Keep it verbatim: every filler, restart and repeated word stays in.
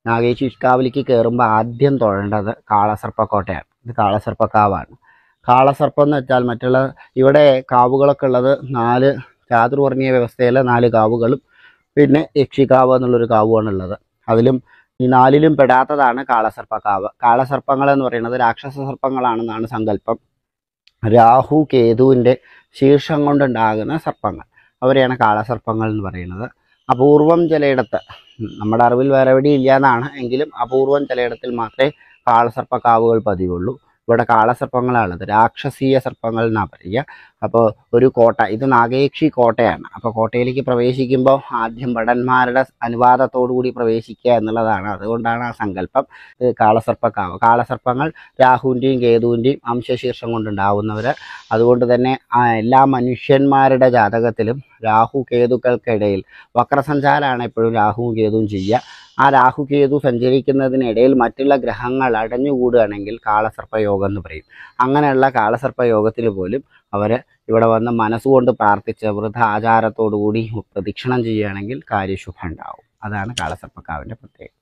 നാഗേശിക്കാവിലേക്ക് കയറുമ്പോൾ ആദ്യം തൊഴേണ്ടത് കാളസർപ്പക്കോട്ടയാണ്. ഇത് കാളസർപ്പക്കാവാണ്. കാളസർപ്പം എന്ന് വെച്ചാൽ മറ്റുള്ള ഇവിടെ കാവുകളൊക്കെ ഉള്ളത് നാല് ചാതുർവർണ്ണീയ വ്യവസ്ഥയിലെ നാല് കാവുകളും പിന്നെ യക്ഷിക്കാവ് എന്നുള്ളൊരു കാവുമാണ് ഉള്ളത്. അതിലും ഈ നാലിലും പെടാത്തതാണ് കാളസർപ്പക്കാവ്. കാളസർപ്പങ്ങൾ എന്ന് പറയുന്നത് രാക്ഷസ സർപ്പങ്ങളാണെന്നാണ് സങ്കല്പം. രാഹു കേതുവിൻ്റെ ശീർഷം കൊണ്ടുണ്ടാകുന്ന സർപ്പങ്ങൾ, അവരെയാണ് കാളസർപ്പങ്ങൾ എന്ന് പറയുന്നത്. അപൂർവം ചിലയിടത്ത്, നമ്മുടെ അറിവിൽ വേറെ എവിടെയും ഇല്ല എന്നാണ്, എങ്കിലും അപൂർവം ചിലയിടത്തിൽ മാത്രമേ കാളസർപ്പക്കാവുകൾ പതിവുള്ളൂ. ഇവിടെ കാളസർപ്പങ്ങളാണുള്ളത്. രാക്ഷസീയ സർപ്പങ്ങൾ എന്നാണ് പറയുക. അപ്പോൾ ഒരു കോട്ട, ഇത് നാഗയക്ഷി കോട്ടയാണ്. അപ്പോൾ കോട്ടയിലേക്ക് പ്രവേശിക്കുമ്പോൾ ആദ്യം ഭടന്മാരുടെ അനുവാദത്തോടു കൂടി പ്രവേശിക്കുക എന്നുള്ളതാണ്. അതുകൊണ്ടാണ് ആ സങ്കല്പം കാളസർപ്പക്കാവ്. കാളസർപ്പങ്ങൾ രാഹുവിൻ്റെയും കേതുവിൻ്റെയും അംശശീർഷം കൊണ്ടുണ്ടാവുന്നവർ. അതുകൊണ്ട് തന്നെ എല്ലാ മനുഷ്യന്മാരുടെ ജാതകത്തിലും രാഹു കേതുക്കൾക്കിടയിൽ വക്രസഞ്ചാരമാണ് എപ്പോഴും രാഹുവും കേതുവും ചെയ്യുക. ആ രാഹു കേതു സഞ്ചരിക്കുന്നതിനിടയിൽ മറ്റുള്ള ഗ്രഹങ്ങൾ അടഞ്ഞുകൂടുകയാണെങ്കിൽ കാളസർപ്പയോഗം എന്ന് പറയും. അങ്ങനെയുള്ള കാളസർപ്പയോഗത്തിൽ പോലും അവർ ഇവിടെ വന്ന് മനസ്സുകൊണ്ട് പ്രാർത്ഥിച്ച് വൃദ്ധ ആചാരത്തോടു കൂടി പ്രദക്ഷിണം ചെയ്യുകയാണെങ്കിൽ കാര്യശുഭം ഉണ്ടാവും. അതാണ് കാളസർപ്പക്കാവിൻ്റെ പ്രത്യേകത.